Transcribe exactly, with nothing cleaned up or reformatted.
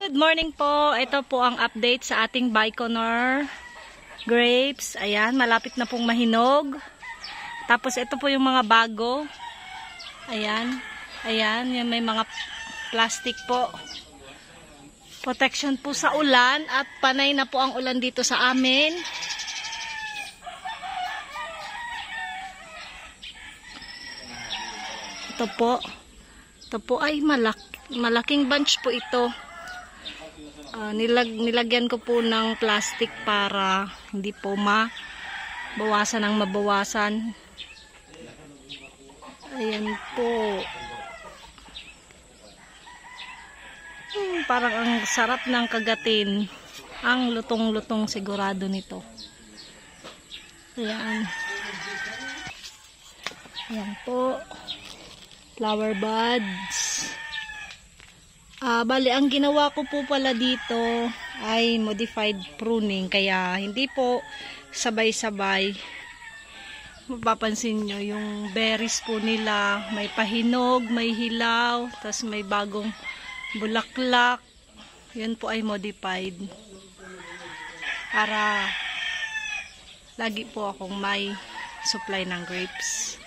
Good morning po. Ito po ang update sa ating Baikonur grapes. Ayan, malapit na pong mahinog. Tapos ito po yung mga bago. Ayan. Ayan, yung may mga plastic po. Protection po sa ulan at panay na po ang ulan dito sa amin. Ito po. Ito po ay malak malaking bunch po ito. Uh, nilag nilagyan ko po ng plastic para hindi po mabawasan ng mabawasan. Ayan po. Hmm, parang ang sarap ng kagatin. Ang lutong-lutong sigurado nito. Ayan. Ayan po. Flower buds. Ah, bali, ang ginawa ko po pala dito ay modified pruning. Kaya hindi po sabay-sabay. Mapapansin nyo, yung berries po nila, may pahinog, may hilaw, tapos may bagong bulaklak. Yun po ay modified. Para lagi po akong may supply ng grapes.